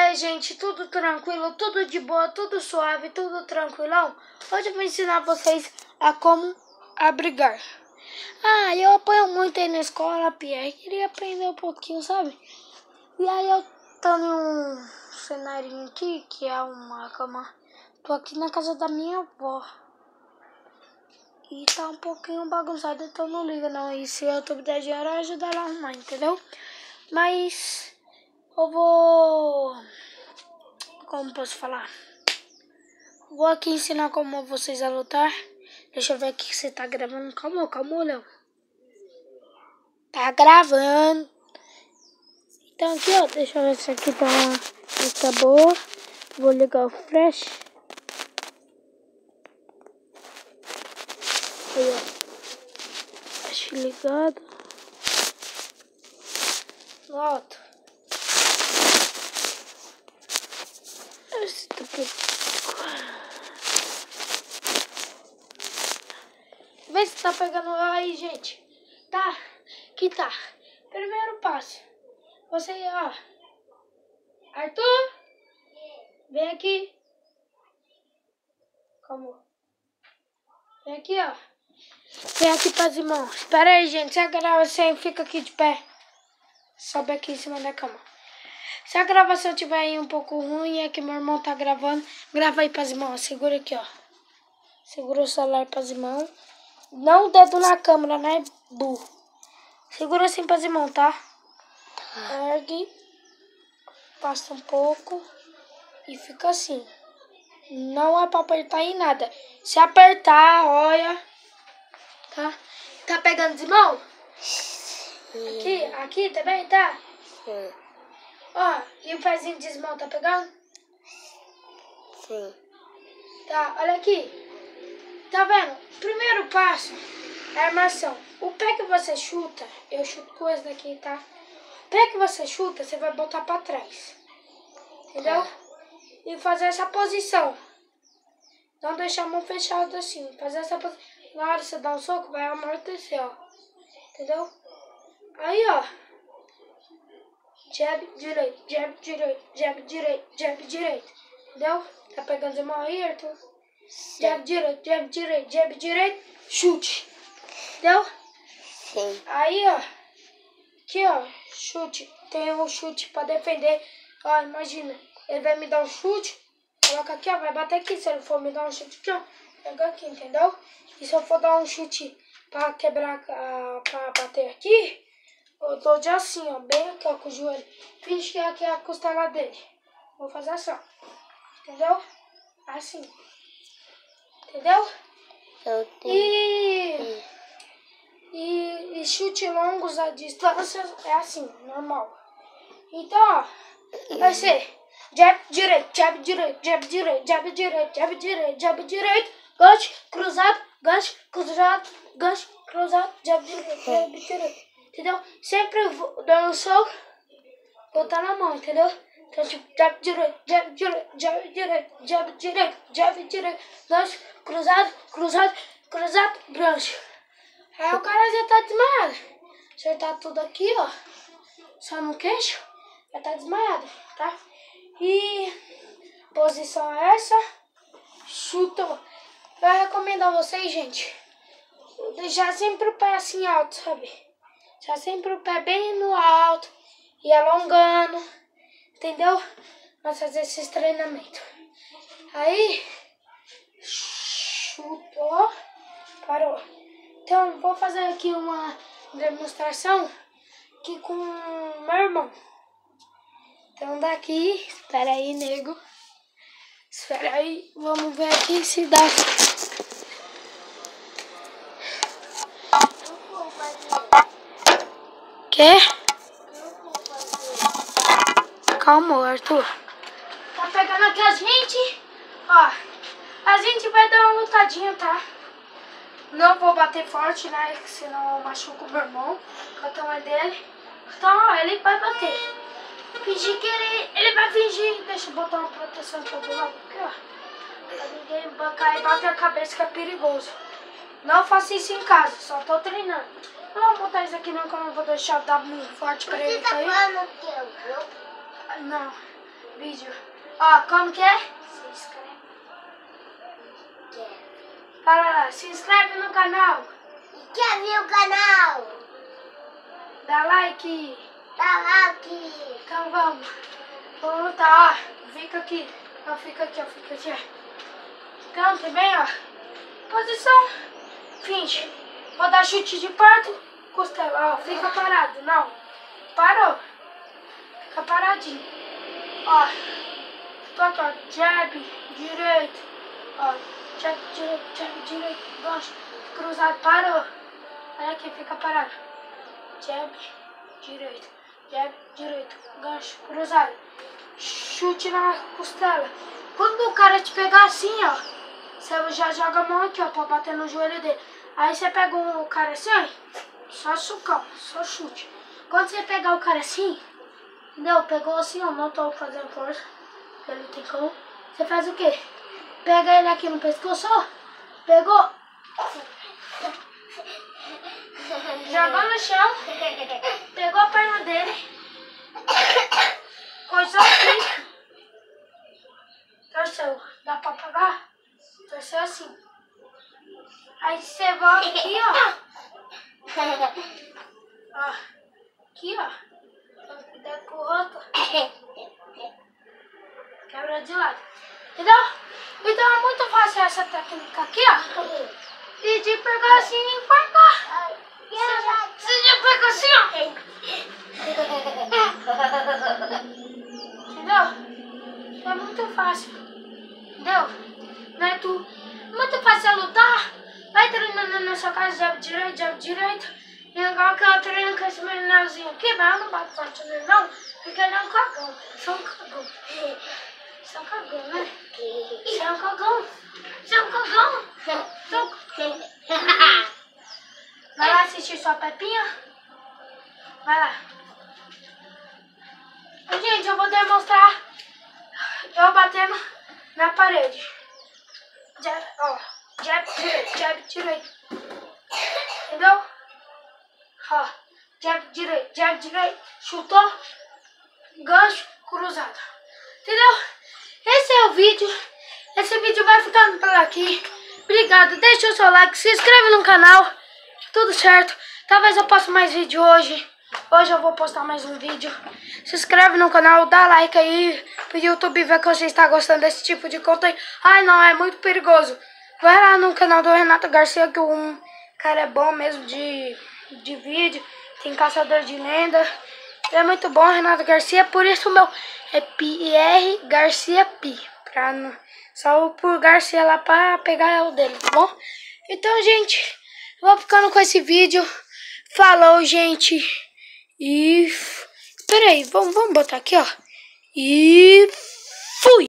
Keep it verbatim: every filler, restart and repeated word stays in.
aí, gente? Tudo tranquilo, tudo de boa, tudo suave, tudo tranquilão? Hoje eu vou ensinar vocês a como abrigar. Ah, eu apanho muito aí na escola, Pierre. Queria aprender um pouquinho, sabe? E aí eu tô em um cenário aqui, que é uma cama. Tô aqui na casa da minha avó. E tá um pouquinho bagunçado, então não liga não. E se o YouTube der dinheiro, eu ajudo ela a arrumar, entendeu? Mas eu vou... Como posso falar? Vou aqui ensinar como vocês a lutar. Deixa eu ver aqui que você tá gravando. Calma, calma, Léo. Tá gravando. Então aqui, ó. Deixa eu ver se aqui tá, tá boa. Vou ligar o flash. Aí, ó. Flash ligado. Volta. Esse tá Vê se tá pegando aí, gente. Tá, aqui tá. Primeiro passo. Você, ó. Arthur, vem aqui. Calma. Vem aqui, ó. Vem aqui pras mãos. Espera aí, gente. Se a gravação fica aqui de pé. Sobe aqui em cima da cama. Se a gravação tiver aí um pouco ruim, é que meu irmão tá gravando. Grava aí pras mãos. Segura aqui, ó. Segura o celular pras mãos. Não o dedo na câmera, né, burro? Segura assim pras mãos, tá? Ergue. Passa um pouco. E fica assim. Não é pra apertar em nada. Se apertar, olha. Tá? Tá pegando de mão? Aqui, aqui também, tá? Sim. Ó, e o pezinho de mão tá pegando? Sim. Tá, olha aqui. Tá vendo? Primeiro passo é a armação. O pé que você chuta, eu chuto com esse daqui, tá? O pé que você chuta, você vai botar pra trás. Entendeu? Tá. E fazer essa posição. Não deixar a mão fechada assim. Fazer essa posição. Na hora que você dá um soco, vai amortecer, ó. Entendeu? Aí, ó. Jab, direito, jab, direito, jab, direito, jab, direito. Entendeu? Tá pegando de mão aí, Arthur? Sim. Jab, direito, jab, direito, jab, direito. Chute. Entendeu? Sim. Aí, ó. Aqui, ó. Chute. Tem um chute pra defender. Ó, imagina. Ele vai me dar um chute. Coloca aqui, ó. Vai bater aqui. Se ele for me dar um chute aqui, ó. Pega aqui, entendeu? E se eu for dar um chute pra quebrar, uh, pra bater aqui, eu dou de assim, ó. Bem aqui, ó, com o joelho. Finge que aqui é a costela dele. Vou fazer assim, ó. Entendeu? Assim. Entendeu? Eu tenho. E... E, e chute longos a distância é assim, normal. Então, ó, vai ser jab direito, jab direito, jab direito, jab direito, jab direito, jab direito, gancho, cruzado, gancho, cruzado, gancho, cruzado, jab direito, jab direito, entendeu? Sempre dando um soco, botar na mão, entendeu? Então, tipo, jab direito, jab direito, jab direito, jab direito, jab direito, gancho, cruzado, cruzado, cruzado, gancho. Aí o cara já tá desmaiado. Acertar tudo aqui, ó. Só no queixo. Já tá desmaiado, tá? E posição é essa. Chuta. Eu recomendo a vocês, gente, deixar sempre o pé assim alto, sabe? Deixar sempre o pé bem no alto. E alongando. Entendeu? Nós fazer esses treinamentos. Aí. Chutou. Parou. Então, vou fazer aqui uma demonstração aqui com meu irmão. Então, daqui, espera aí, nego. Espera aí, vamos ver aqui se dá. Quê? Calma, Arthur. Tá pegando aqui a gente. Ó, a gente vai dar uma lutadinha, tá? Não vou bater forte, né? Senão eu machuco o meu irmão, com a tamanho dele. Então, ó, ele vai bater. Fingir que ele, ele vai fingir. Deixa eu botar uma proteção aqui do lado. Aqui, ó. Pra ninguém bancar e bater a cabeça, que é perigoso. Não faça isso em casa, só tô treinando. Não vou botar isso aqui não, que eu não vou deixar dar muito forte pra ele cair. Você tá falando que eu vou? Não. vídeo. Ó, como que é? Se inscreve. Fala lá, se inscreve no canal. Quer ver o canal? Dá like. Dá like. Então vamos. Vamos lutar, ó. Fica aqui. Ó, fica aqui, ó. Fica aqui, ó. Então, também, ó. Posição. Finge. Vou dar chute de perto. Costela, ó. Fica parado. Não. Parou. Fica paradinho. Ó. Toca, ó. Jab. Direito. Ó. Jab, direito. Jab, direito. Gancho. Cruzado. Parou. Olha aqui. Fica parado. Jab. Direito. Jab, direito. Gancho. Cruzado. Chute na costela. Quando o cara te pegar assim, ó, você já joga a mão aqui, ó, pra bater no joelho dele. Aí você pega o cara assim, ó, só sucão, só chute. Quando você pegar o cara assim, entendeu? Pegou assim, ó, não tô fazendo força, porque ele tem como. Você faz o quê? Pega ele aqui no pescoço, ó, pegou, jogou no chão, pegou a perna dele, coisou aqui, torceu, dá pra pagar? Torceu assim. Aí você volta aqui, ó. Ó. Aqui, ó. Toma cuidado com o rosto. Quebra de lado. Entendeu? Então é muito fácil essa técnica aqui, ó. E de pegar assim e enforcar. Você já pega assim, ó. Entendeu? É muito fácil. Entendeu? Não é tu. Muito fácil é lutar. Vai treinando na sua casa, jab direito, jab direito. E agora que eu treino com esse meninozinho aqui, mas eu não bato forte nele não, porque ele é um cagão. Você é um cagão. Você é um cagão, né? Você é um cagão. Você é um cagão. Você é um cagão. Vai lá assistir sua Pepinha. Vai lá. Gente, eu vou demonstrar eu batendo na parede. Jab, ó. Jab direito, jab direito. Entendeu? Ó. Jab direito, jab direito. Chutou. Gancho, cruzado. Entendeu? Esse é o vídeo. Esse vídeo vai ficando por aqui. Obrigado. Deixa o seu like. Se inscreve no canal. Tudo certo. Talvez eu poste mais vídeo hoje. Hoje eu vou postar mais um vídeo. Se inscreve no canal, dá like aí pro YouTube ver que você está gostando desse tipo de conteúdo. Ai não, é muito perigoso. Vai lá no canal do Renato Garcia, que um cara é bom mesmo de, de vídeo. Tem caçador de lenda. É muito bom, Renato Garcia. Por isso o meu é P R Garcia P. Pra não, só por Garcia lá pra pegar o dele, tá bom? Então, gente, vou ficando com esse vídeo. Falou, gente. E... Peraí, vamos, vamos botar aqui, ó. E... Fui!